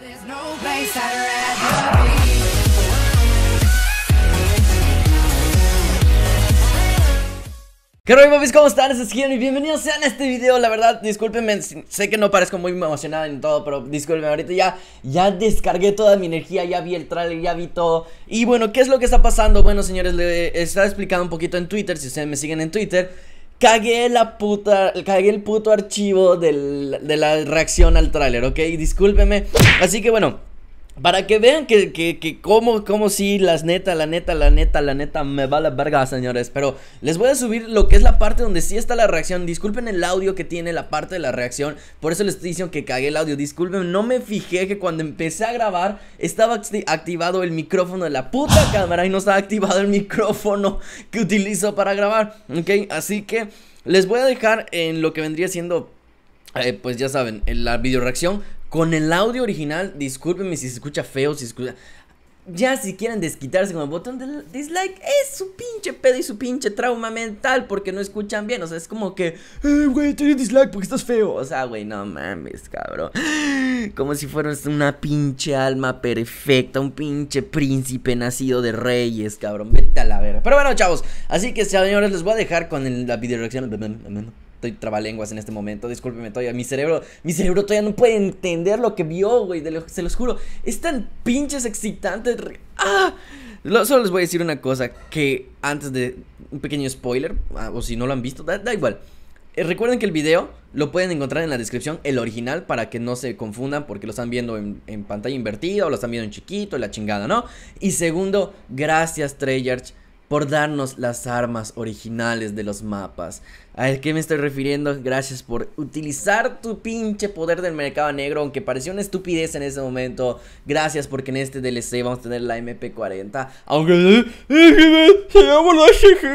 ¿Qué rollo, papis? ¿Cómo están? Es Gion y bienvenidos sean a este video. La verdad, discúlpenme, sé que no parezco muy emocionado en todo, pero discúlpenme, ahorita ya descargué toda mi energía, ya vi el trailer, ya vi todo. Y bueno, ¿qué es lo que está pasando? Bueno, señores, les estaba explicando un poquito en Twitter, si ustedes me siguen en Twitter. Cagué el puto archivo de la reacción al tráiler, ¿ok? Discúlpenme. Así que bueno, para que vean que como si la neta me va la verga, señores. Pero les voy a subir lo que es la parte donde sí está la reacción. Disculpen el audio que tiene la parte de la reacción, por eso les estoy diciendo que cagué el audio. Disculpen, no me fijé que cuando empecé a grabar estaba activado el micrófono de la puta cámara y no estaba activado el micrófono que utilizo para grabar, ¿ok? Así que les voy a dejar en lo que vendría siendo, pues ya saben, en la video reacción con el audio original. Discúlpenme si se escucha feo, si se escucha... Ya si quieren desquitarse con el botón de dislike, es su pinche pedo y su pinche trauma mental porque no escuchan bien. O sea, es como que, güey, te doy dislike porque estás feo. O sea, güey, no mames, cabrón. Como si fueras una pinche alma perfecta, un pinche príncipe nacido de reyes, cabrón. Vete a la verga. Pero bueno, chavos, así que señores, les voy a dejar con la video reacción. Estoy trabalenguas en este momento, discúlpeme todavía. Mi cerebro todavía no puede entender lo que vio, güey. Se los juro. Es tan pinches excitante. Solo les voy a decir una cosa. Que antes de un pequeño spoiler, o si no lo han visto, da igual. Recuerden que el video lo pueden encontrar en la descripción, el original, para que no se confundan porque lo están viendo en pantalla invertida o lo están viendo en chiquito, la chingada, ¿no? Y segundo, gracias Treyarch por darnos las armas originales de los mapas. ¿A qué me estoy refiriendo? Gracias por utilizar tu pinche poder del mercado negro, aunque pareció una estupidez en ese momento. Gracias porque en este DLC vamos a tener la MP40. Aunque se llama la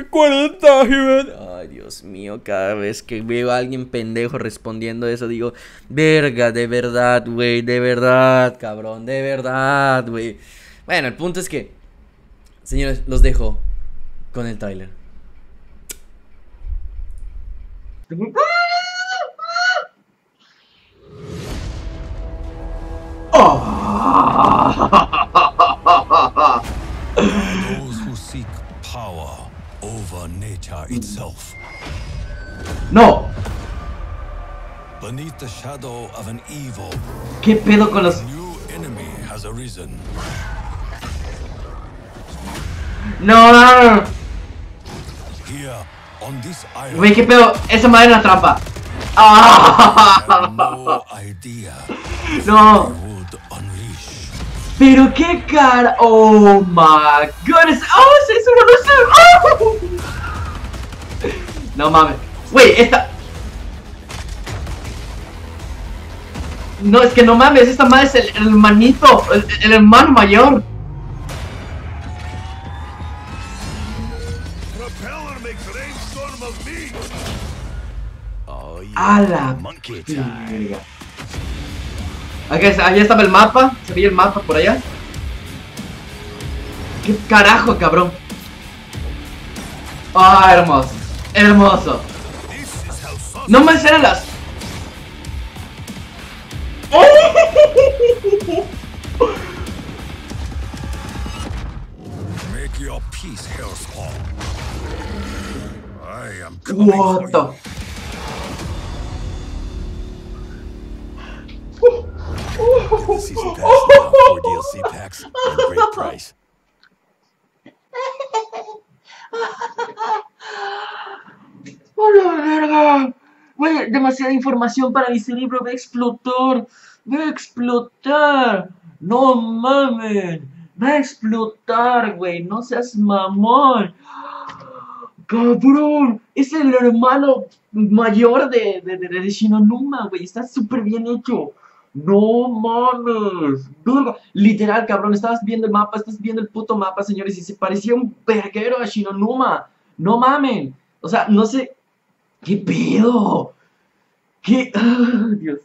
SG40. Ay, Dios mío, cada vez que veo a alguien pendejo respondiendo eso digo, verga, de verdad, güey, de verdad, cabrón, de verdad, güey. Bueno, el punto es que, señores, los dejo con el tráiler. Those who seek power over nature itself. No. Beneath the shadow of an evil, ¿Qué pedo con los...? a new enemy has arisen. No. Here on this island, Güey, ¿qué pedo? Esa madre es una trampa. I have no idea No. they would unleash. Pero qué cara. Oh my goodness. Oh, se hizo una luz. No mames. Güey, esta. No, es que no mames. Esta madre es el hermanito. El hermano mayor. Propeller makes rainstorm of me. Oh, A la monkey time. verga. Okay, allá estaba el mapa. Se veía el mapa por allá. ¿Qué carajo, cabrón? Ah, hermoso. Hermoso. No me eran las... Make your peace, Hellspawn. I am coming What for the... you. Get the season pass now for DLC packs at a great price. ¡Hola, verga! Güey, demasiada información para mi cerebro. Va a explotar. Va a explotar. No mames. Va a explotar, güey. No seas mamón. Cabrón. Es el hermano mayor de Shinonuma, güey. Está súper bien hecho. No mames. Verga. Literal, cabrón. Estabas viendo el mapa. Estás viendo el puto mapa, señores. Y se parecía un verguero a Shinonuma. No mamen. O sea, no sé. ¿Qué pedo? ¿Qué? Dios.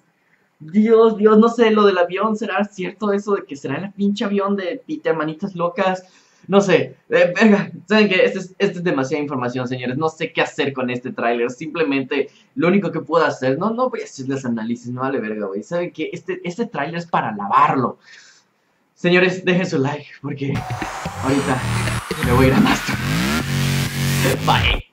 Dios, no sé, lo del avión, ¿será cierto eso de que será el pinche avión de Peter Manitas Locas? No sé, venga, saben que esta es demasiada información, señores. No sé qué hacer con este tráiler. Simplemente lo único que puedo hacer, no voy a hacerles análisis, no vale verga, güey. Saben que este tráiler es para lavarlo. Señores, dejen su like porque ahorita me voy a ir a Master. Bye.